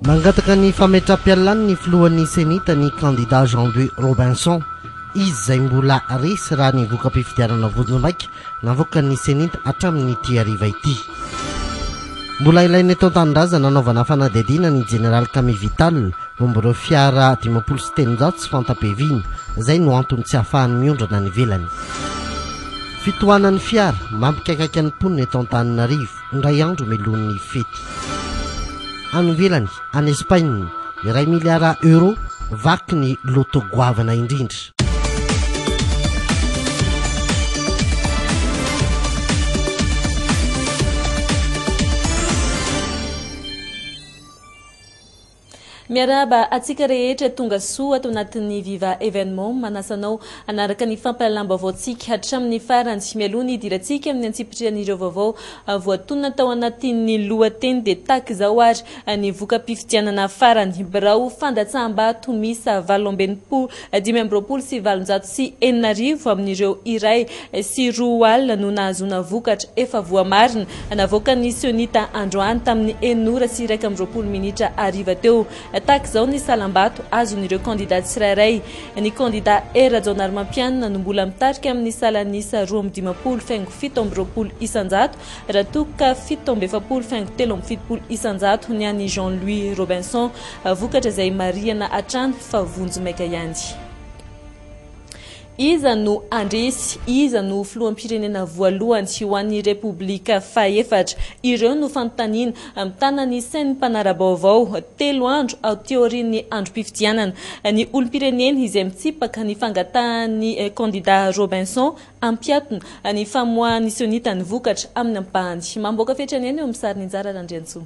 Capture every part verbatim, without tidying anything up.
Mangataka ny fametra-pialany ny filohan'ny senita ny candidat Jean-Louis Robinson. Izy izay mbola resy raha ny voka-pifidianana vonjim-baika navoaka ny senita hatramin'ny ity hariva ity. Mbola ilainy eto an-tanindrazana nanaovana fanadihadiana ny General Camille Vital momba ireo fiara dimampolo sy telonjato sy fanta-peviny izay no antony tsy ahafahany miondrana ny velany. Fitohanan'ny fiara mampikaikaiky ny mponina eto Antananarivo indray andro melohan'ny fety. Any ivelany any Espagne iray miliara euro vaky ny loto goavana indrindra. Miaraba atsika rehetra tonga soa ato anatin'ny Viva Événement manasanao anaraka ny fampahalalam-baovaontsika hatramin'ny farany mialoha ny idirantsika amin'ny antsipitrian'ireo vaovao voatonona tao anatin'ny lohateny dia tahaka izao ary ny voka-pifidianana farany birao fandatsaham-bato misa valo ambinipolo dimy amby roapolo sy valonjato sy enina arivo amin'ireo iray sy roa alina no nahazoana vokatra efa voamarina navoakan'ny sionita androany tamin'ny enora sy iraika amby roapolo minitra ariva teo. Tahaka izao ny salambato azon'ireo kandidat tsirairay. Ny kandidat Erajon Armampianina no mbola mitarika amin'ny salanisa roa amby dimapolo faingo fito amby roapolo isanjato raha toka fito amby efapolo faingo telo amby fitopolo isanjato ny an'i Jean-Louis Robinson vokatra izay mariana hatrany fa vonjy maika ihany. Iza no andresy, iza no filoham-pirenena voalohany ho an'ny Repoblika fahaefatra. Ireo no fanontaniana amin'ny tanan'ny sain'ny mpanara-baovao telo andro ao teorian'ny androm-pifidianana. Ny olom-pirenena izay mitsipaka ny fangatahan'ny kandidat Robinson ampiatona ny famoahan'ny sionita ny vokatra amin'ny ampahany. Mamboaka fetrany eo amin'ny sariny Njara Randriantsoa.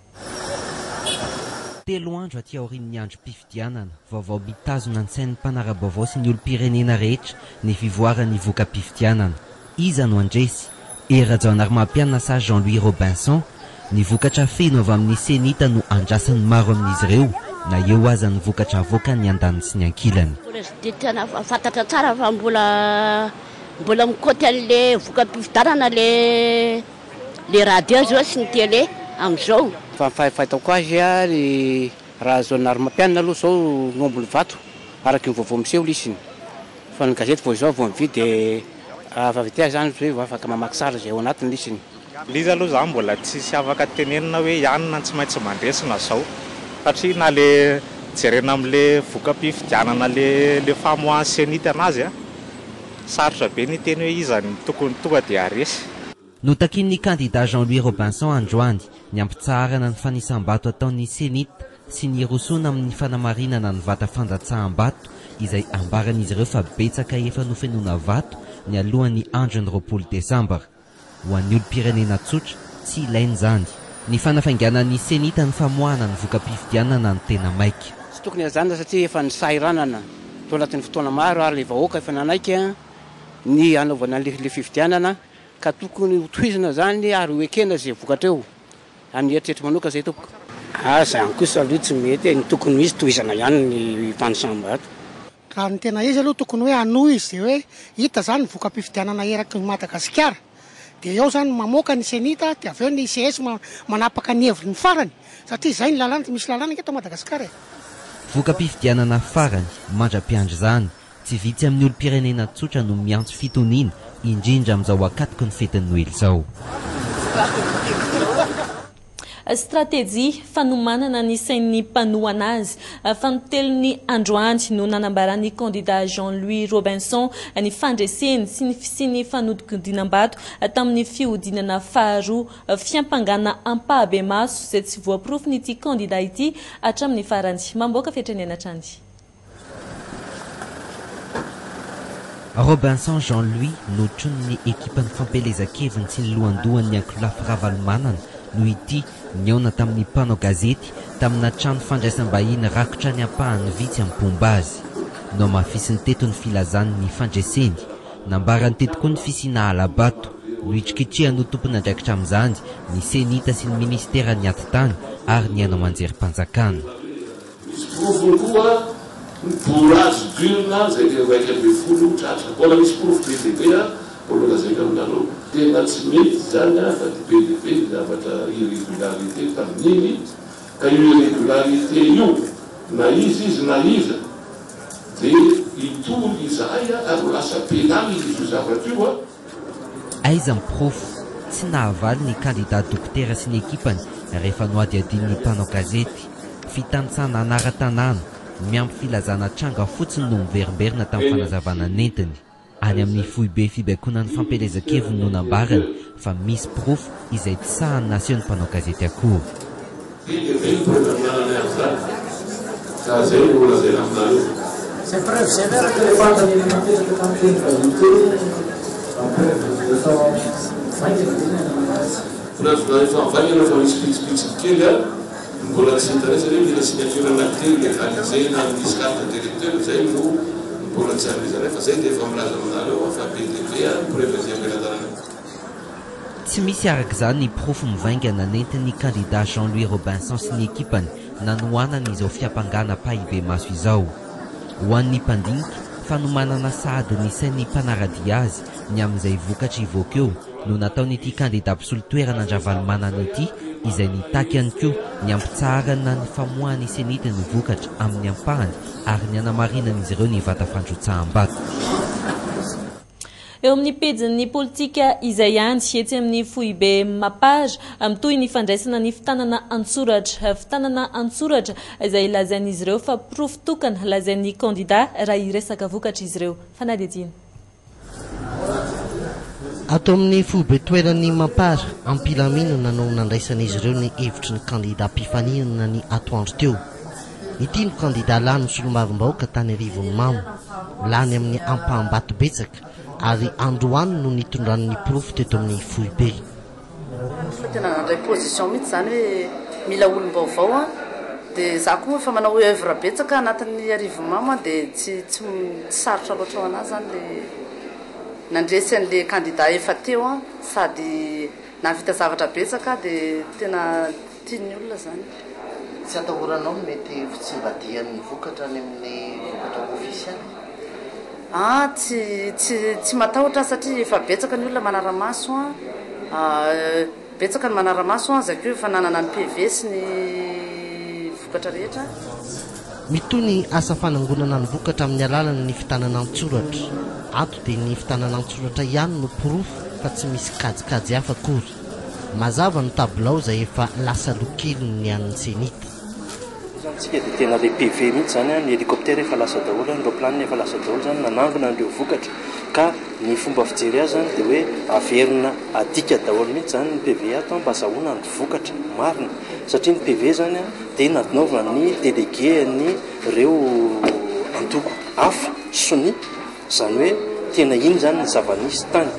Telo andro aty aorian'ny androm-pifidianana, vaovao mitazona ny sain'ny mpanara-baovao sy ny olom-pirenena rehetra ny fivoaran'ny voka-pifidianana. Iza no andresy, Erajon Armampianina sa Jean-Louis Robinson, ny vokatra feno avy amin'ny senita no andrasan'ny maro amin'izy ireo, na eo aza ny vokatra avoaka ny andaniny sy ny ankilany. Tena fantatra tsara fa mbola mbola mikoty an'le voka-pifidianana le le radio zao sy ny télé amin'izao. Fa fahitako azy ary Erajon Armampianina aloha zao nombony vato araky ny vaovao miseho lisiny. Fa ny gazety vao izao vao mividy dia avy avy zany hoe afaka mamaky sara izay ao anatiny lisiny. Liza aloha zany mbola tsy sy afaka tenenina hoe ianona tsy maintsy mandresina zao satria na le jerena amin'le voka-pifidianana le le famoahan'ny senita anazy a sarotra be ny teny hoe iza ny tokony tonga dia aresy. Notakin'ny candidat Jean-Louis Robinson androany ny ampitsarana ny fanisam-bato ataon'ny senita sy ny rosoana amin'ny fanamarinana ny vata fandatsaham-bato izay ambaran'izy ireo fa betsaka efa nofenoana vato ny alohan'ny andron'ny roapolo desambra. Ho an'ny olom-pirenena tsotra tsy ilainy zany. Ny fanafainganan'ny senita ny famoahana ny voka-pifidianana ny tena maika. Tsy tokony azanona satria efa ny sairanana to anatin'ny fotoana maro ary le vahoaka efa nanaiky ny anaovana le fifidianana ka tokony hotohizana zany ary hoekena izay vokatra eo amin'ny eritreritry manoka izay toko. Asa ihany kosa aloha tsy mety ny tokony misy tohizana ihany ny fanisambato. Raha ny tena izy aloha tokony hoe anohy izy dia hoe hita zany ny voka-pifidianana eraky Madagasikara dia eo zany mamoaka ny senita dia avy eo ny I C S manapaka ny heviny farany satria izay ny lalàna misy lalàna eto Madagasikara. Voka-pifidianana farany mandra-piandry zany tsy vitsy amin'ny olom-pirenena tsotra no miantso fitoniana indrindra amin'izao akatoko ny fetin'ny Noely izao. Stratégie fanomanana ny sain'ny mpanohana azy. Fanotelon'ny androany no nanambaran'ny candidat Jean-Louis Robinson ny fandreseny sy ny sy ny fanodikidinam-bato tamin'ny fihodinana faharoa fiampangana ampahabe maso izay tsy voaporofony'ity candidat ity hatramin'ny farany. Mamboaka fetrany anatrany. Robinson Jean-Louis no tron'ny ekipan'ny fampelezan-keviny sy ny lohandohan'ny Ankolafy Ravalomanana no ity niaona tamin'ny mpanao gazety tamina trano fandraisam-bahiny rakotra ny ampahany vitsy amin'ny Pombazy. No mahafisiny teto ny filazany ny fandreseny, nambarany teto koa ny fisina alabato, no hitrikitrehan'ny tompony andraikitra amin'izany ny senita sy ny ministera ny atitany ary ny anao manjerim-panjakana. Bourrage d'une zay ke vaika be folo tratra mbola misy porofo be dehibe a mbola lazaika aminareo tena tsy mety zany a fa be dehibe zavatra irrégularité tamin'iny ka io irrégularité io na izy izy na iza dia itoly izahay ary ho lasa pénal izy io zavatra io a aiza ny prof tsy nahavaly ny candidat dokotera sy ny ekipany rehefa noady adin'ny mpanao gazety fitantsana anara-tanàna miampy filazana tranga fotsiny no miverimberina tamin'ny fanazavana nentiny any amin'ny foibe fibaikoana ny fampelezan-keviny no nambarany fa misy prof izay tsy sahany naseho ny mpanao gazety akory C'est preuve sévère que les femmes de preuve rehefa avaina rehefa misy pitsipitsy kely a mbola tsy hitanaiza re mila signature anankitelo legalizena misy carte directeur zay no mbola tsy anizana fa zay dia efa milaza aminareo fa B D B a preuve zay ampenatarana tsy misy arak'izany ny prof mivaingana nentin'ny candidat Jean-Louis Robinson sy ny ekipany nanoanana izao fiampangana pahibe maso izao ho an'ny mpandinika fa no manana sahady ny sain'ny mpanaradia azy ny amin'izay vokatra ivoaka eo no nataon'ity candidat mpisolo-toerana andravalomanana ity izay nitaky ihany koa ny ampitsarana ny famoahany senity ny vokatra amin'ny ampahany ary ny anamarinan'izy ireo ny vata fandrotsaham-bato eo amin'ny pejin'ny politika izay antsy etsy amin'ny foibe mapage mitoy ny fandraisana ny fitanana antsoratra fitanana antsoratra izay lazain'izy ireo fa prof tokana lazain'ny candidat raha iresaka vokatra izy ireo fanadidina ato amin'ny foibe toeran'ny mapage ampilamino nanao nandraisan'izy ireo ny hevitry ny candidat mpifaninana ny atoandro teo ity no candidat lany ny solomavim-bahoaka tany arivony mamo lany amin'ny ampaham-bato betsaka ary androany no nitondran'ny prof teto amin'ny foibe tena nandray position mihitsy zany hoe mila olom-baovao a dia za koa fa manao œuvre betsaka anatin'ny arivomamo a dia tsy tsy sarotra loatra ho anazy zany le nandresy an'le candidat efa teo a sady navita zavatra betsaka dia tena tiany olona zany tsy atahoranao mety fitsimbadian'ny vokatra any amin'ny vokatra ofisialy ah tsy tsy tsy matahotra satria efa betsaka ny olona manara-maso a betsaka ny manara-maso a zakeo efa nanana ny P V sy ny vokatra rehetra mitoy ny asa fanangonana ny vokatra amin'ny alalany ny fitanana antsoratra ato dia ny fitanana antsoratra ihany no prof fa tsy misy kajikajy hafa akory mazava ny tablao izay efa lasa lokeliny ny an'ny senita tsika dia tena le P V mihitsy zany ny hélicoptère efa lasa daholo ny roplanina efa lasa daholo zany nanangona an'ireo vokatra ka ny fomba fijery azy zany dia hoe averina adika daholo mihitsy zany ny P V ato mba zahoana ny vokatra marina satria ny P V zany a dia natinaovana ny délégué ny ireo antoko hafa soni zany hoe tena iny zany ny zavanisy tany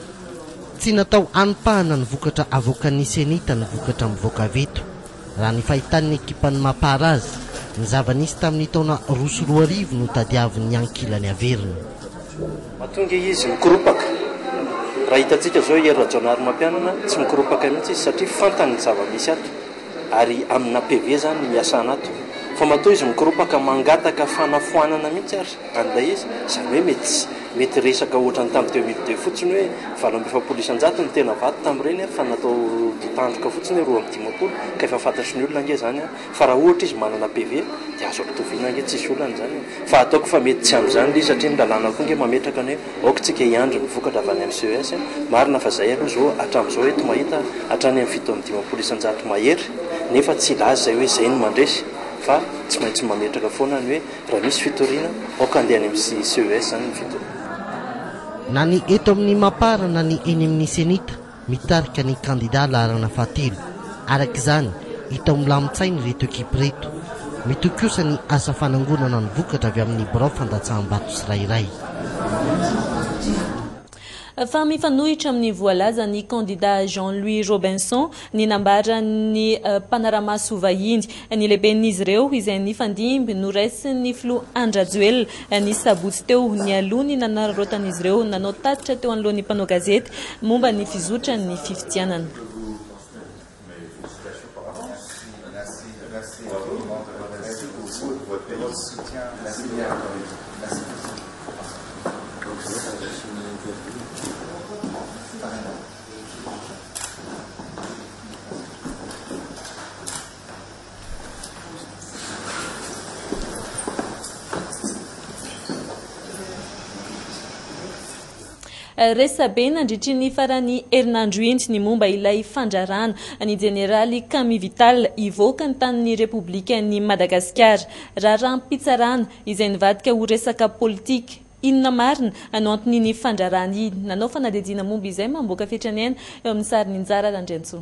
tsy natao anipahana ny vokatra avoakan'ny senita ny vokatra mivoaka veto raha ny fahitan'ny ekipan'ny mapara azy ny zavanisy tamin'ny taona roso roa arivo no tadiavin'ny ankilany averina mahatonga izy mikoropaka raha hitantsika zao hery rajonary mampianana tsy mikoropaka mihitsy izy satria fantany zavamisy ato ary amina P V zany miasa anato fa matoa izy mikoropaka mangataka fanafoanana mihitsy ary anday izy zany hoe mety mety resaka ohatrany tamin'ny deux mille deux fotsiny hoe valo amby efapolo isan-jato ny tena vato tamin'ireny fa natao tandroka fotsiny roa amby dimapolo ka efa fantatry ny olona nge zany fa raha ohatra izy manana P V dia azo ampitovina nge tsisy olana zany fa ataoko fa mety tsy amin'izany le satria ny lalàna koa nge mametraka ny hoe aokatsika hiandro ny vokatra avy any amin'ny C E S marina fa zay aloha zao hatramin'izao eto mahita hatrany amin'ny fito amby dimapolo isan-jato mahery nefa tsy laza zay hoe zay no mandresy fa tsy maintsy mametraka foana ny hoe raha misy fitoriana aoka andeha any amin'ny C E S zany ny fitoriana na ny eto amin'ny mapara na ny eny amin'ny senita mitarika ny candidat laharana fahatelo arak'izany hita milamitsainy reto ekipa reto mitokosa ny asa fanangonana ny vokatra avy amin'ny birao fandatsaham-bato tsirairay fa mifanohitra amin'ny voalaza ny candidat Jean-Louis Robinson ny nambara ny mpanaramaso vahiny ny lehiben'izy ireo izay ny fandimby no raisin'ny filo Andrajoel ny sabotsy teo ny alohany nanararotan'izy ireo nanao tatitra teo anolohan'ny mpanao gazety momba ny fizotra ny fifitianana resabe nandritry ny farany herinandro enty ny momba ilay fandrarana ny jeneraly Camille Vital ivoaka ny tanin'ny Republikan'ny Madagasikara raha rampitsarana izay nivadika ho resaka politika. Inona marina no anton'iny fandrarana iny? Nanao fanadihadiana momba izay mamboaka fetraniaina eo amin'ny sariny Njara Landrentsona.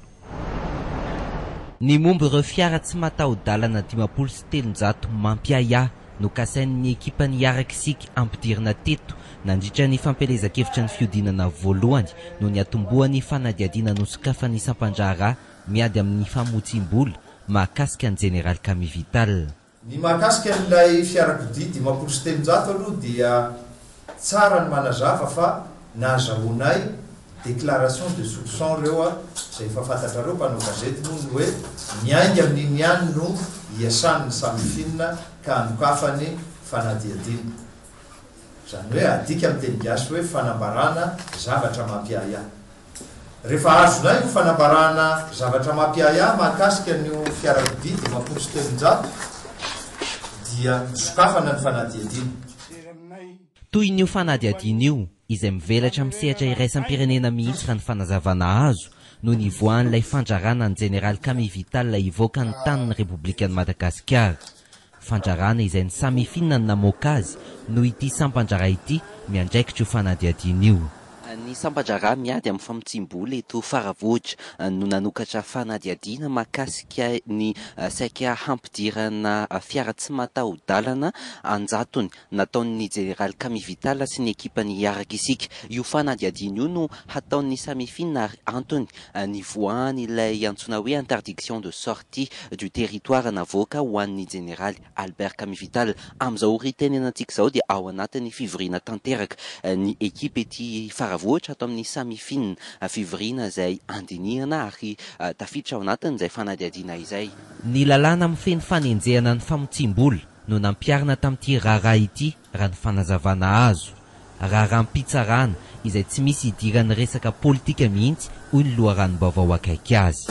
Ny momba ireo fiara tsy mataho-dalana dimampolo sy telonjato mampiaya no kasain'ny ekipan'ny Arakisika ampidirina teto nandritra ny fampelezan-kevitra ny fiodinana voalohany no ny atombohan'ny fanadihadiana nosokafan'ny Sampandrara miady amin'ny famotsim-bola mahakasika ny Jeneraly Camille Vital. Ny mahakasika n'ilay fiarakodia dimampolo sy telonjato aloha dia tsara ny manazava fa nahazahoanay déclaration de soupçon reo izay efa fantatrareo mpanao gazety moa ny hoe miainga amin'iny ihany no iasan'ny samifinina ka andokafany fanadihadiana. Zany hoe adika amin'ny teny gasy hoe fanambarana zavatra mampiaya. Rehefa azonay ho fanambarana zavatra mampiaya mahakasika ny fiarakodia dimampolo sy telonjato dia sokafana ny fanadihadiana. Toy io fanadihadiana io izay mivelatra amin'ny sehatra iraisam-pirenena mihitsy raha ny fanazavana azo no nivoahan'ilay fandrarana ny Jeneraly Camille Vital ivoaka ny tanin'ny Republikan'ny Madagasikara. Fandrarana izay ny samifinina ny namoaka azy no ity Sampandrara ity miandraikitra io fanadihadiana io. Ny Sampandrara miady amin'ny famotsim-bola eto Faravohitra no nanokatra fanadihadiana mahakasika ny saika hampidirana fiara tsy mataho-dalana anjatony nataon'ny Jeneraly Camille Vital sy ny ekipan'ny Arakisika. Io fanadihadiana io no hataon'ny samifinina ary antony nivoahany ilay antsoina hoe interdiction de sortie du territoire navoaka ho an'ny Jeneraly Albert Camille Vital. Amin'izao ritenenantsika izao dia ao anatin'ny fivoriana tanteraka ny ekipa ety Faravohitra atao amin'ny samifinina fivoriana izay andinihana ary tafiditra ao anatin'izay fanadihadiana izay. Ny lalàna mifeny fanenjehana ny famotsim-bola no nampiarina tamin'ity raharaha ity raha ny fanazavana azo. Raharaham-pitsarana izay tsy misy idiran'ny resaka politika mihitsy hoy ny loharanom-baovao akaiky azy.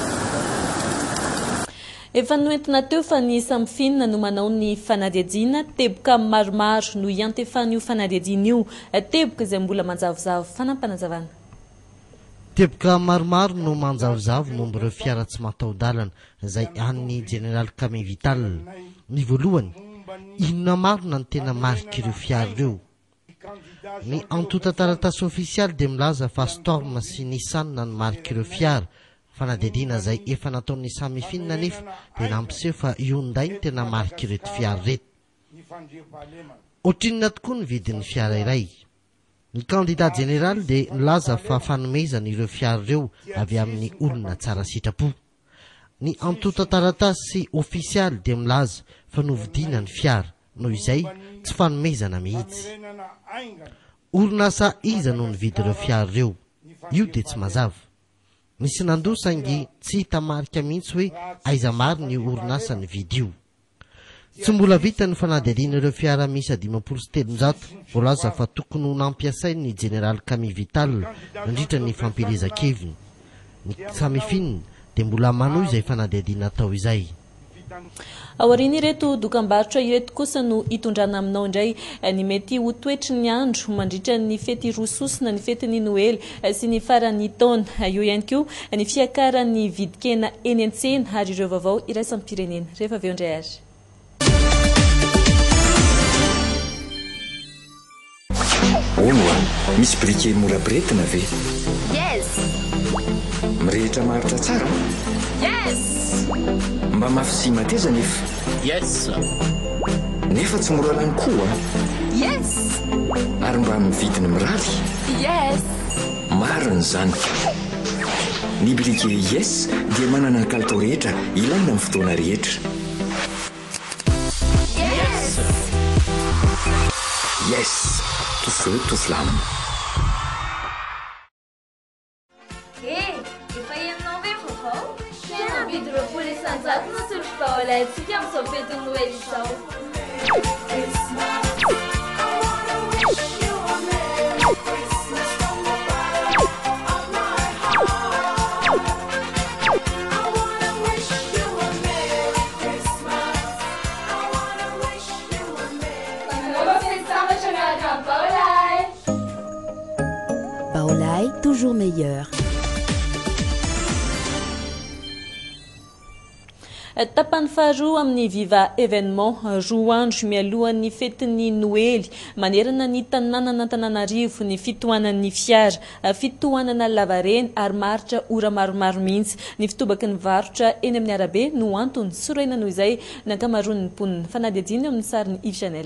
Efa noentina teo fa ny samifinina no manao ny fanadihadiana teboka maromaro no iantefan'io fanadihadiana io teboka izay mbola manjavozavo fanampanazavana. Teboka maromaro no manjavozavo momba ireo fiara tsy mataho-dalana izay an'ny Jeneraly Camille Vital. Ny voalohany, inona marina ny tena marika ireo fiara ireo? Ny antota taratasy ofisialy dia milaza fa Storm sy Nissan ny marika ireo fiara. Fanadihadiana izay efa nataon'ny samifinina nefa dia nampiseho fa Hyundai ny tena marika ireto fiara reto. Ohatrinona tokoa ny vidin'ny fiara iray. Ny kandidat jeneraly dia nilaza fa fanomezana ireo fiara ireo avy amin'ny olona tsara sitrapo. Ny antota taratasy ofisialy dia milaza fa novidiana ny fiara noho izay tsy fanomezana mihitsy. Orinasa iza no nividy ireo fiara ireo? Io dia tsy mazava. Misy nandoa saingy tsy hita marika mihitsy hoe aiza marina ny orinasa nividy io. Tsy mbola vita ny fanadihadiana ireo fiara miisa dimampolo sy telonjato, voalaza fa tokony ho nampiasain'ny Jeneraly Camille Vital nandritra ny fampelezan-keviny. Ny samifinina dia mbola manohy izay fanadihadiana atao izay. Aoriana ireto dokam-barotra ireto kosa no hitondrana aminao indray ny mety ho toetry ny andro mandritra ny fety rososina, ny fetin'ny Noely sy ny faran'ny taona. Io ihany koa ny fiakaran'ny vidikena eny an-tsena ary ireo vaovao iraisam-pirenena. Rehefa avy eo indray ary. Onoa, misy briquet mora biretina ve? Yes. Mirehitra maritra tsara? Yes. Mba mafy sy mateza nefa? Yes. Nefa tsy mora lany koa? Yes. Ary mba mividiny miraly? Yes. Marina zany. Ny briquet yes dia manana ny kalitao rehetra ilaina amin'ny fotoana rehetra. Yes. Yes. Tofo toflamo. Hey, efa ianao ve vaovao? Tena mividy roapolo isan-jato no solom-pahaolahintsika amin'izao fetiny Noely izao. toujours meilleur. Tapany faharoa amin'ny Viva événement roa andro mialohan'ny fetin'ny Noely manerana ny tanàna Antananarivo ny fitohanan'ny fiara fitohanana lavareny ary maritra ora maromaro mihitsy ny fitobaky ny varotra eny amin'ny arabe no antony soraina noho izay nankamaroan'ny mponina fanadihadiana amin'ny sariny Yves Chanel.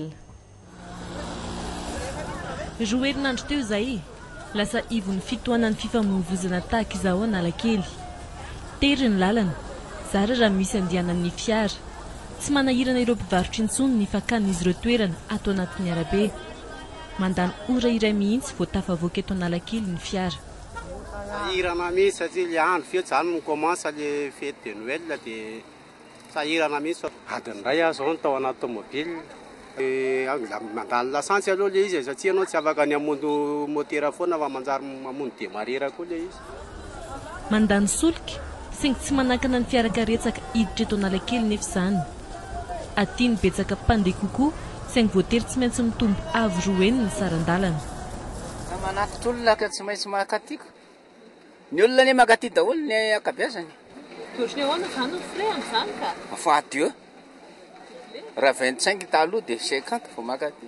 Roa herinandro teo izay lasa ivon'ny fitohanan'ny fifamoivoizana tahaka izao Analakely. Tery ny lalana zara raha misy andianan'ny fiara tsy manahirana ireo mpivarotra intsony ny fakan'izy ireo toerana ato anatin'ny arabe. Mandany ora iray mihitsy vao tafavoaka eto Analakely ny fiara. Sahirana mihitsy satria le andro fety zany mikomansa le fety de Noël dia sahirana mihitsy. Adiny iray aho zao no tao anaty tomobily mandany lasansy aloha le izy satria anao tsy afaka ny hamono motera foana fa manjary mamono demarera koa le izy. Mandany solika saingy tsy manakana ny fiarakaretsaka hiditra eto Analakely nefa izany. Atiany betsaka mpandeha kokoa saingy voatery tsy maintsy mitombo avo roa eny ny sarandalana. Manatitra olona ka tsy maintsy makatiko. Ny olona ne makaty daholo ny akabiazany. Totriny ahoana izany ny frais amin'izany ka? Fa Dieu. Raha vingt-cinq taloha dia cinquante vao makaty.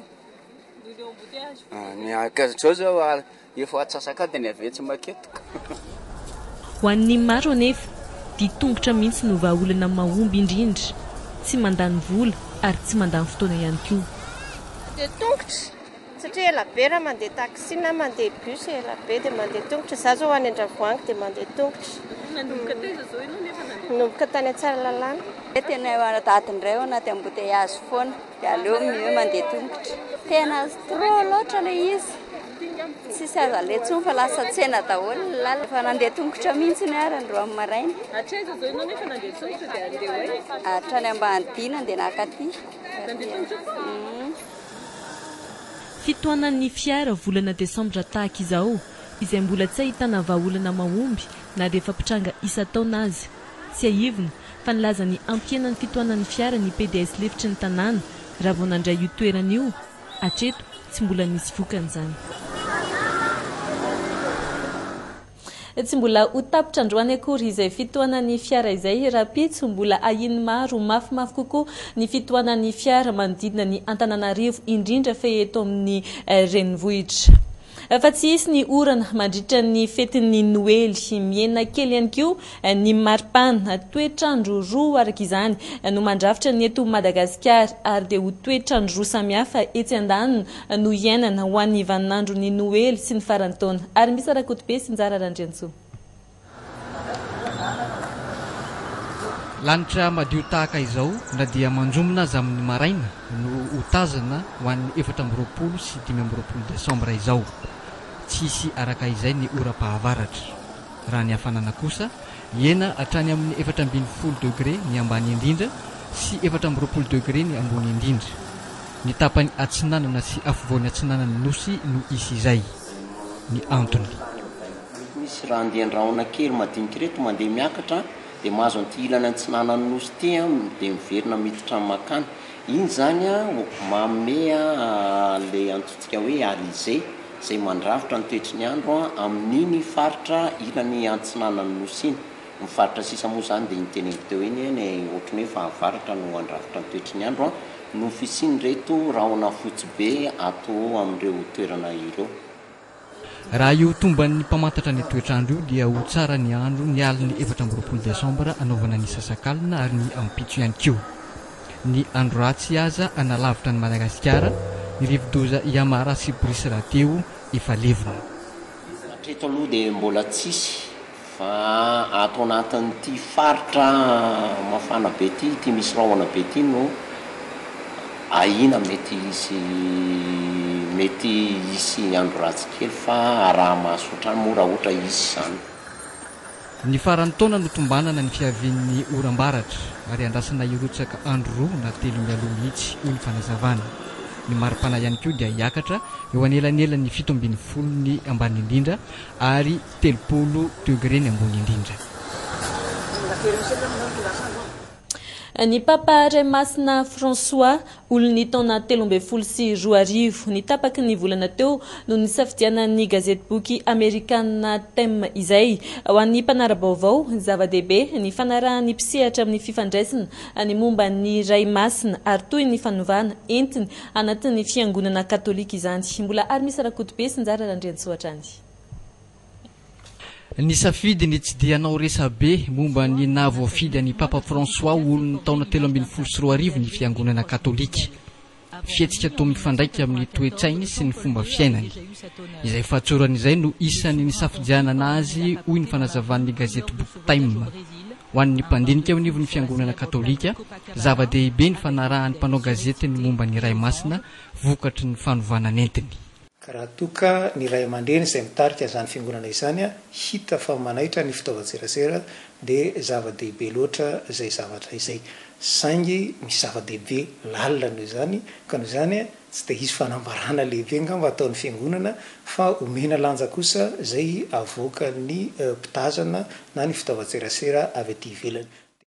Ny akazao zao efa atsasakadiny avy tsy maketoka. Ho an'ny maro anefa dia tongotra mihitsy no vahaolana mahomby indrindra, tsy mandany vola ary tsy mandany fotoana ihany koa. Dia tongotra satria ela be raha mandeha taxi na mandeha bus ela be dia mandeha tongotra. Izaho zao any Andravoahangy dia mandeha tongotra. Nanomboka taiza zao ianao nefa nandeha? Nanomboka tany Tsaralalàna. Tena anaty indray ao anaty embouteillage foana dia aleo mihe mandeha tongotra. Tena trop loatra ilay izy. Tsisy azo aletsony fa lasa tsena daholo ny lalana. Fa nandeha tongotra mihitsy ny ary andro amin'ny maraina. Hatraiza zao ianao nefa nandeha tongotra dia andeha hoe? Hatrany Ambanidia nandeha nakaty. Nandeha tongotra? Fitohanan'ny fiara volana desambra tahaka izao izay mbola tsy ahitana vahaolana mahomby na dia efa mpitranga isa-taona azy. Tsy ahivona fa nilaza ny ampihenan'ny fitohanan'ny fiara ny P D S lefitry ny tanàna raha vao nandray io toerana io hatreto tsy mbola nisy vokan'izany. Tsy mbola ho tapitra androany akory izay fitohanan'ny fiara izay raha pitso mbola ahiny maro mafimafy kokoa ny fitohanan'ny fiara manodidina ny Antananarivo indrindra fa eto amin'ny renivohitra. Fa tsy hisy ny orana mandritra ny fetin'ny Noely miena kely ihany koa ny maripana toetrandro roa araka izany no mandrafitra ny eto Madagasikara ary dia ho toetrandro roa samihafa etsy andaniny no iainana ho an'ny vaninandro ny Noely sy ny farantaona ary misy arakotobe sy Njara Randriantsoa. Lanitra madio tahaka izao na dia manjomona aza amin'ny maraina no ho tazana ho an'ny efatra amby roapolo sy dimy amby roapolo desambra izao. Tsisy araka izay ny ora-pahavaratra. Raha ny hafanana kosa iena hatrany amin'ny efatra ambin'ny folo degré ny ambany indrindra sy efatra amby roapolo degré ny ambony indrindra. Ny tapany atsinanana sy afovoany atsinanan'ny nosy no isy izay. Ny antony. Misy raha andeha andrahona kely madinika reto mandeha miakatra dia mahazo anty ilana antsinanan'ny nosy ty dia miverina miditra makany. Iny zany manome le antsotsika hoe alizé izay mandrafitra ny toetry ny andro amin'iny faritra ilany antsinanan'ny nosy iny. Ny faritra sisa moa zany dia iny teo iny ny ohatrany hoe fahavaratra no andrafitra ny toetry ny andro no fisiny reto rahona fotsy be ato amin'ireo toerana ireo. Raha io tomban'ny mpamantatra ny toetrandro io dia ho tsara ny andro ny alin'ny efatra amby roapolo desambra anaovana ny sasakalina ary ny ampitso ihany koa. Ny andro ratsy aza analavitra ny Madagasikara ny rivo-doza Iamara sy Brisy Rateo efa levona. Hatreto aloha dia mbola tsisy fa ato anatin'ity faritra mafana be ity, ity misy rahona be ity no ahina mety isy mety isy andro ratsy kely fa raha mahasotra mora ohatra isy zany. Ny faran'ny taona no tombanana ny fiavian'ny oram-baratra ary andrasana irotsaka andro roa na telo mialoha mihitsy io ny fanazavana. Ny maripana ihany koa dia hiakatra eo anelanelany fito ambin'ny folo ny ambany indrindra ary telopolo degré ny ambony indrindra. Ny papa Ray Masina François olony taona telo amby folo sy roa arivo nitapaky ny volana teo no nisafidianan'ny gazety boky Americana Time izay ho an'ny mpanara-baovao zava-dehibe ny fanarahany mpisehatra amin'ny fifandraisana ny momba ny Ray Masina ary toy ny fanovana entiny anatin'ny fiangonana katolika izany. Mbola ary misy rakotobe sy njara randriansoatra any. Ny safidy ny tsy dia anao resabe momba ny nahavoafidy ny papa François olony taona telo ambin'ny folo sy roa arivo ny fiangonana katolika. Fietsika toa mifandraika amin'ny toe-tsainy sy ny fomba fiainany. Izay fahatsoran'izay no isany ny safidianana azy hoy ny fanazavan'ny gazety boky Time. Ho an'ny mpandinika ao anivon'ny fiangonana katolika, zava-dehibe ny fanarahan'ny mpanao gazety ny momba ny Ray Masina vokatry ny fanovana nentiny. Raha toka ny ray aman-dreny izay mitarika izany fiangonana izany hita fa manaitra ny fitaovan-tserasera dia zava-dehibe loatra izay zavatra izay. Saingy misy zava-dehibe lalina noho izany ka noho izany tsy dia hisy fanambarana lehibe ngamba ataon'ny fiangonana fa omena lanja kosa izay avoaka ny mpitazana na ny fitaovan-tserasera avy aty ivelany.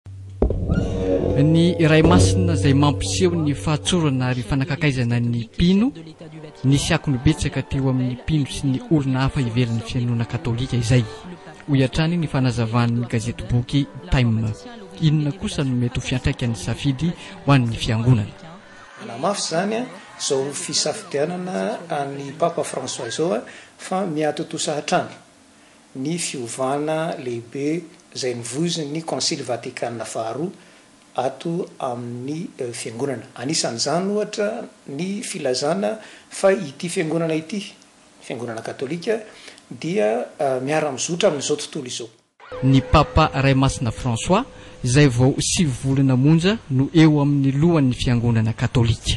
Ny Ray Masina izay mampiseho ny fahatsorana ary fanakakaizana ny mpino nisy akony betsaka teo amin'ny mpino sy ny olona hafa ivelan'ny fiangonana katolika izay. Hoy hatrany ny fanazavan'ny gazety boky Time. Inona kosa no mety ho fiantraikan'ny safidy ho an'ny fiangonana. Mafy zany izao fisafidianana any papa François izao fa miatotosa hatrany ny fiovana lehibe izay nivoziny ny Concile Vaticanina faharoa ato amin'ny fiangonana. Anisan'izany ohatra ny filazana fa ity fiangonana ity, fiangonana katolika dia miara-mizotra amin'izao tontolo izao. Ny papa Ray Masina François izay vao sivy volana monja no eo amin'ny lohan'ny fiangonana katolika.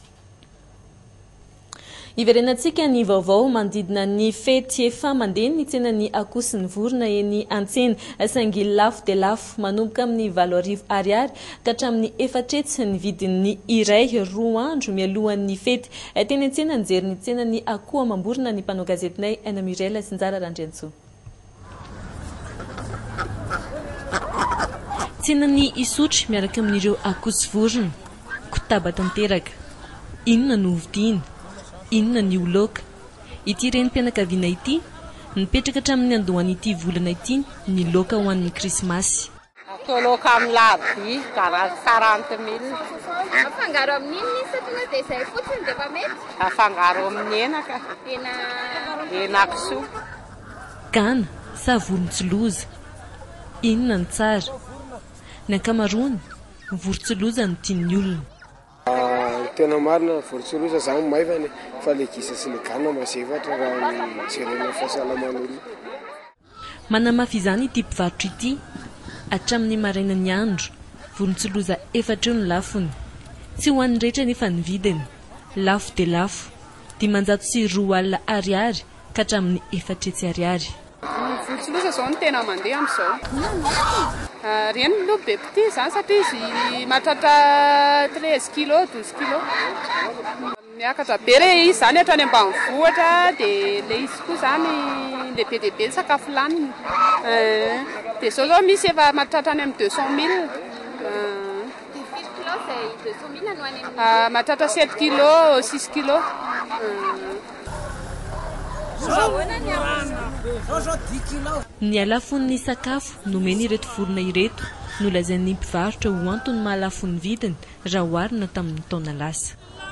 Iverenantsika ny vaovao mandidina ny fety efa mandeha ny tsenan'ny Akoso ny Vorona eny Antsena saingy lafo dia lafo manomboka amin'ny valo arivo ariary ka hatramin'ny efatretsy ny vidin'ny iray roa andro mialohan'ny fety. Teny Antsena nijery ny tsenan'ny akoho amam-borona ny mpanao gazetinay Aina Mirela sy Njara Randriantsoa. Tsenan'ny isotry miaraka amin'ireo Akoso Vorona, kotaba tanteraka. Inona no hovidiana? Inona ny oloka? Ity renim-pianakaviana ity nipetraka hatramin'ny andohan'ity volana ity ny loka ho an'ny Krismasy. Atao loka amin'ny labi karaha quarante mille. Afangaro amin'ny nisy dia izay fotsiny dia efa mety. Afangaro amin'ny henaka. Hena henakisoa. Gana sa voron-tsiloza? Inona ny tsara? Ny ankamaroany voron-tsiloza no tian'ny olona. Tena marina voron-tsiloza izany maivany fa legisa sy ny gana masevatra raha jerena fahasalaman'olona. Manamafy izany ity mpivarotra ity hatramin'ny marainan'ny andro voron-tsiloza efatra eo ny lafony. Tsy ho an'ny rehetra nefa ny vidiny lafo dia lafo dimanjato sy roa alina ariary ka hatramin'ny efatretsy ariary. Voron-tsiloza izao no tena mandeha amin'izao. Reny no be petit izany satria izy mahatratra treize kilo douze kilo. Miakatra be re izy izany hatrany ambanivohitra dia ilay izy koa izany lehibe lehibe ny sakafo laniny. Dia izao izao misy efa mahatratra any amin'ny deux cent mille. Mahatratra sept kilo six kilo. Ny alafon'ny sakafo nomeny ireto vorona ireto no lazain'ny mpivarotra ho antony mahalafon'ny vidiny raha oharina tamin'ny taona lasa.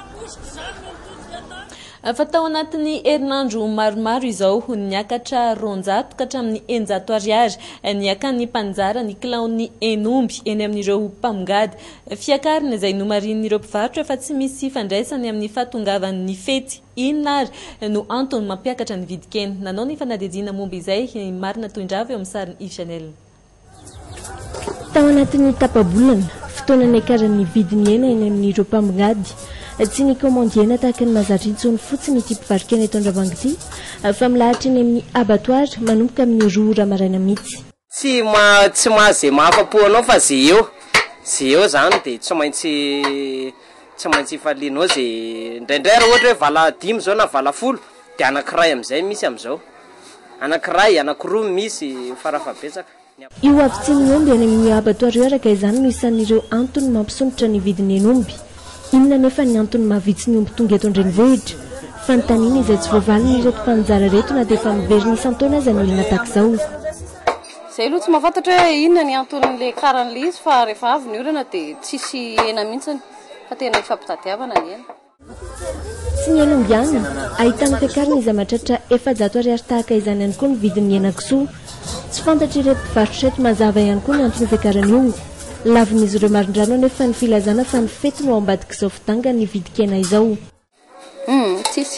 Fa tao anatin'ny herinandro maromaro izao niakatra roanjato ka hatramin'ny eninjato ariary niakan'ny mpanjara ny kilaon'ny Enomby eny amin'ireo mpamongady. Fiakarina izay nomarin'ireo mpivarotra fa tsy misy fandraisany amin'ny fahatongavan'ny fety. Inona ary no antony mampiakatra ny vidikeny. Nanao ny fanadihadiana momba izay Marina Toindrava eo amin'ny sariny Yves Chanel. Tao anatin'ny tapa-bolana fotoana niakaran'ny vidiny ena eny amin'ireo mpamongady. Tsy ny komandiana tahaka ny Mazarintsony fotsiny ity mpivarokana eto Andravangity fa milahatra eny amin'ny abattoir manomboka amin'ny roa ora maraina mihitsy. Tsy ma tsy mahaze mahafa-po anao fa ze eo ze eo zany dia tsy maintsy tsy maintsy ifalianao ze indraindray raha ohatra hoe vala dimy zao na vala folo dia anankiray amin'izay misy amin'izao, anankiray anankiroa misy farafabetsaka. io avitsiny omby any amin'ny abattoir araka izany no isan'ireo antony mampisonitra ny vidiny ny omby. Inona nefa ny antony mahavitsy ny omby tonga eto an-drenivohitra? Fanontaniana izay tsy voavaliny ireto mpanjara reto na dia efa miverina isan-taona aza ny olona tahak'izao. Zay aloha tsy mahafantatra hoe inona ny anton'le karan'le izy fa rehefa avy ny orana dia tsisy hena mihitsiny fa tena ifampitadiavana ny hena. Tsy ny hena omby ihany, ahitana fiakarana izay mahatratra efajato ariary tahaka izany ihany koa ny vidin'ny hena kisoa. Tsy fantatra ireto mpivarotra eto mazava ihany koa ny antony fiakarana io. Lavin'izy ireo marindrano nefa ny filazana fa ny fety no ao ambadik'izao fidanga ny vidikena izao. Mm, tsisy.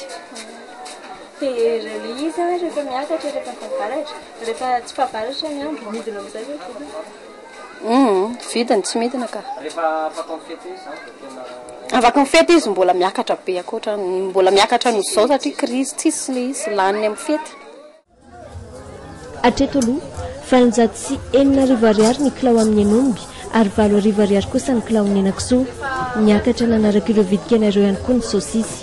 Ireo izy hoe rehefa miakatra rehefa favaratra, rehefa tsy favaratra ny andro midina amin'izay hoe vidiny. Mm, vidiny tsy midina ka. Rehefa afaka mifety izy zany tena afaka mifety izy mbola miakatra be akoatra mbola miakatra noho izao satria krizy tsisy le izy laniny amin'ny fety. Hatreto aloha valonjato sy enina arivo ariary ny kilao amin'ny henomby ary valo arivo ariary kosa ny kilao amin'ny hena kisoa. Miakatra nanaraka ireo vidikena ireo ihany koa ny saosisy.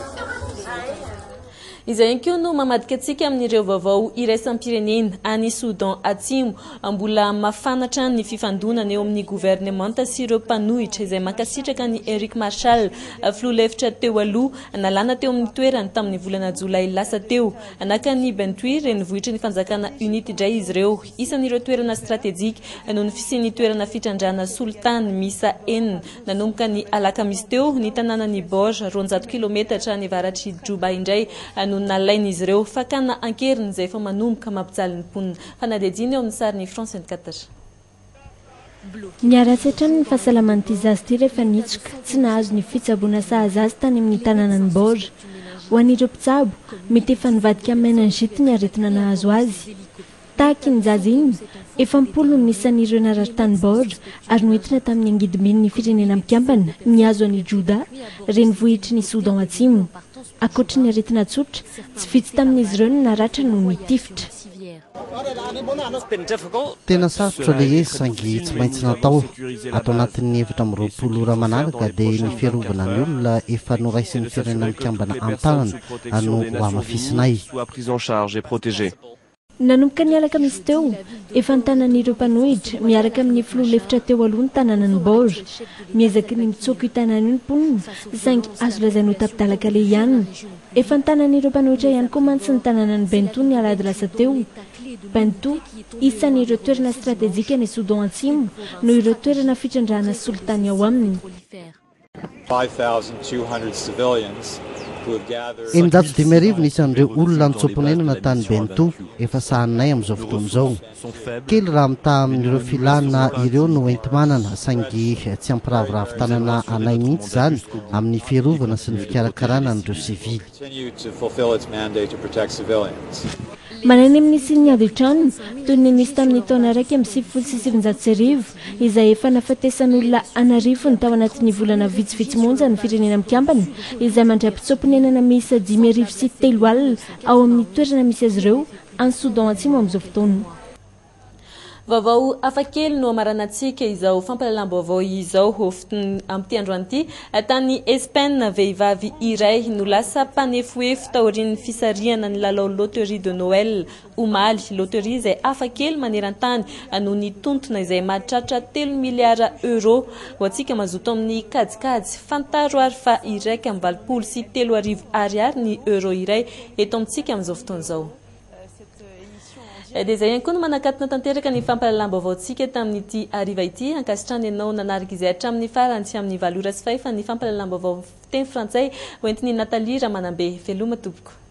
Izay ihany koa no mamadika antsika amin'ireo vaovao iraisam-pirenena any Soudan Atsimo mbola mafanatra ny fifandonana eo amin'ny gouvernemanta sy ireo mpanohitra izay mankasitraka ny Eric Marshall filoha hevitra teo aloha nalana teo amin'ny toerany tamin'ny volana Jolay lasa teo. Naka ny Bentouir renivohitra ny fanjakana Unity indray izy ireo isan'ireo toerana stratégique noho ny fisian'ny toerana fitrandrana Sultan Misa enina nanomboka ny alakamisy teo ny tanànan'ny Borj roanjato kilometatra ny avaratry Juba indray no nalain'izy ireo fakana ankeriny izay efa manomboka mampijaly ny mponina. Fanadihadiana eo amin'ny sarin'ny France vingt-quatre. Niaratsy hatrany ny fahasalaman'ity zazy ity rehefa nitsoka tsy nahazo ny fitsaboana sahaza azy tany amin'ny tanànan'ny Borj. Ho an'ireo mpitsabo mety efa nivadika meningite ny aretina nahazo azy. Tahaka ny zaza iny efa mpolo ny isan'ireo narary-tany Borj ary noentina tamin'ny angidimben'ny firenena mikambana niazo an'i Juda renivohitry ny Soudan Atsimo. Akoatra ny aretina tsotra tsy vitsy tamin'izy ireo ny naratra no nitifitra. Tena sarotra le izy saingy tsy maintsy natao atao anatin'ny efatra amby roapolo ora manaraka dia ny fiarovana ny olona efa noraisin'ny firenena mikambana an-tanana no ho amafisinay. Nanomboka ny alakamisy teo efa nitanan'ireo mpanohitra miaraka amin'ny filoha hevitra teo aloha ny tanànan'ny Borj. Miezaka ny mitsoko io tanàna io ny mponina saingy azo lazaina ho tapidalaka le ihany. Efa nitanan'ireo mpanohitra ihany koa mantsy ny tanànan'ny Bentou ny alahady lasa teo. Bentou isan'ireo toerana stratégique ny Soudan Atsimo no ireo toerana fitrandrahana Sultany ao aminy. Eninjato dimy arivo ny isan'ireo olona nitsomponenana tany Bentou efa sahanay amin'izao fotoana izao. Kely raha mitaha amin'ireo filana ireo no enti-manana saingy tsy ampiravoravo tanana anay mihitsy izany amin'ny fiarovana sy ny fikarakarana an'ireo sivily. Manana amin'isy ny avy-trano toy ny nisy tamin'ny taona raiky amin'ny sivifolo sy sivinjato sy arivo izay efa nafatesan'olona anarivo ny tao anatin'ny volana vitsivitsy monja ny firenena mikambana izay mandray mpitsomponenana miisa dimy arivo sy telo alina ao amin'ny toerana misy azy ireo any Soudan Atsimo amin'izao fotoana. Vaovao afakely no amaranantsika izao fampalalam-baovao izao amin'ity androany ity tany Espagne vehivavy iray no lasa mpanefoefo taorian'ny fisarihana ny lalao loterie de Noël omaly loterie izay afakely maneran-tany noho ny tontona izay mahatratra telo miliara euro ho antsika mazoto amin'ny kajikajy fantaro ary fa iraika amin'ny valopolo sy telo arivo ariary ny euro iray eto amintsika amin'izao fotoana izao. Dia izay ihany koa no manakatona tanteraka ny fampalalam-baovaontsika tamin'ity hariva ity ankasitrany ianao nanaraka izay hatramin'ny farany sy amin'ny valora sy faifa ny fampalalam-baovao fiteny frantsay hoentin'ny Natalia Ramanambe. Veloma tompoko.